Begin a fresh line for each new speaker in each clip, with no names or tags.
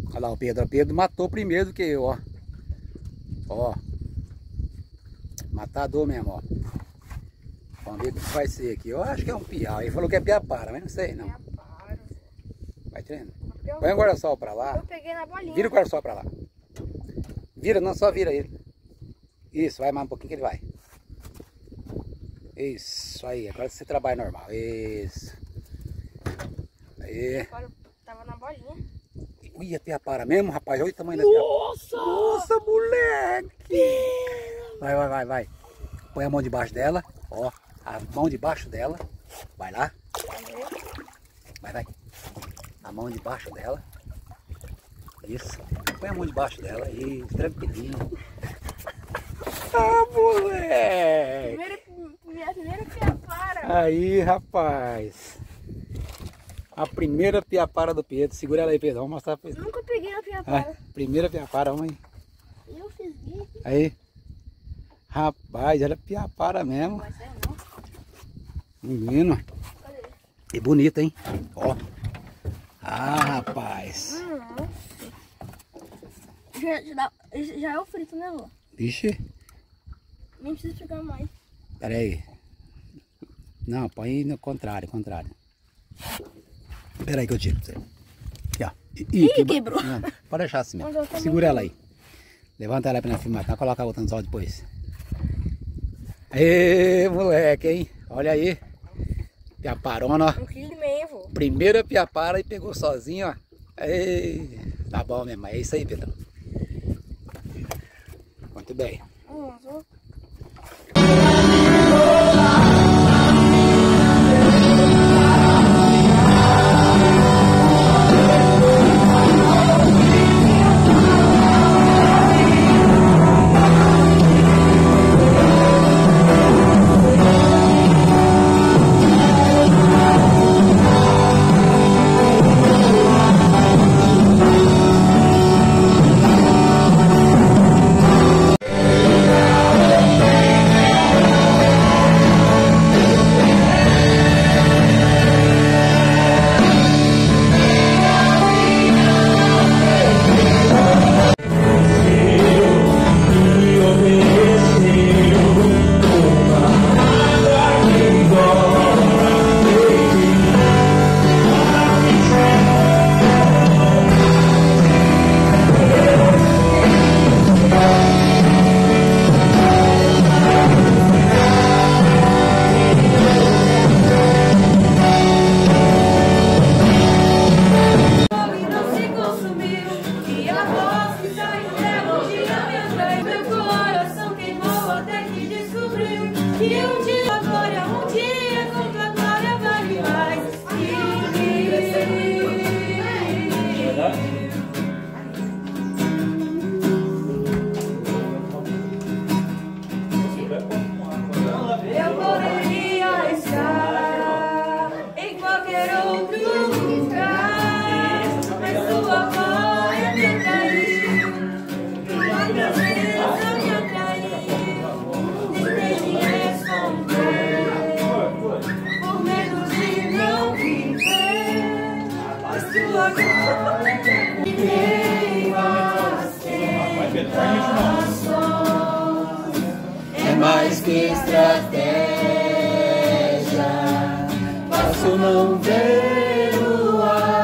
Olha lá o Pedro. O Pedro matou primeiro do que eu, ó. Ó. Matador mesmo, ó. Vamos ver o que vai ser aqui. Eu acho que é um piau. Ele falou que é piapara, mas não sei não. Vai tirando. Põe o guarda-sol pra lá.
Eu peguei na bolinha.
Vira o guarda-sol pra lá. Vira, não, só vira ele. Isso, vai mais um pouquinho que ele vai. Isso, aí. Agora você trabalha normal. Isso. Aí.
Agora eu tava na bolinha.
Ui, é piapara mesmo, rapaz. Olha o tamanho da piapara.
Nossa!
Nossa, moleque! Vai. Põe a mão debaixo dela. Ó, a mão debaixo dela. Vai lá. Vai. A mão debaixo dela. Isso. Põe a mão debaixo dela. Isso, tranquilinho. Ah, moleque!
Primeira piapara.
Aí, rapaz. A primeira piapara do Pedro. Segura ela aí, Pedro. Vamos mostrar pra ele.
Nunca peguei a piapara.
Primeira piapara, vamos aí.
Eu fiz isso.
Aí. Rapaz, era piapara mesmo.
Mas é não.
Menino. E bonita, hein? Ó. Ah, rapaz.
Já é o frito, né, Lô?
Vixe.
Nem precisa pegar mais.
Pera aí. Não, põe no contrário. Pera aí que eu tiro pra você. Aqui, ó.
Ih, quebrou.
Não, pode deixar assim mesmo.
Mas eu também
Segura ela aí. Levanta ela pra nós filmar, tá? Coloca a outra no sol depois. Aê, moleque, hein? Olha aí. Piaparona, ó.
1,5 kg, vô.
Primeira piapara e pegou sozinho, ó. Ei, tá bom mesmo, é isso aí, Pedro. Muito bem.
É mais que estratégia, posso não ver o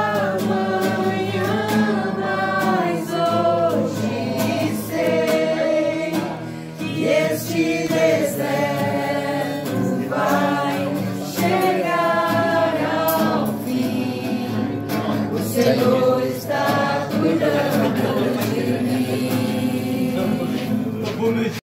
amanhã, mas hoje sei que este deserto vai chegar ao fim. O Senhor está cuidando de mim.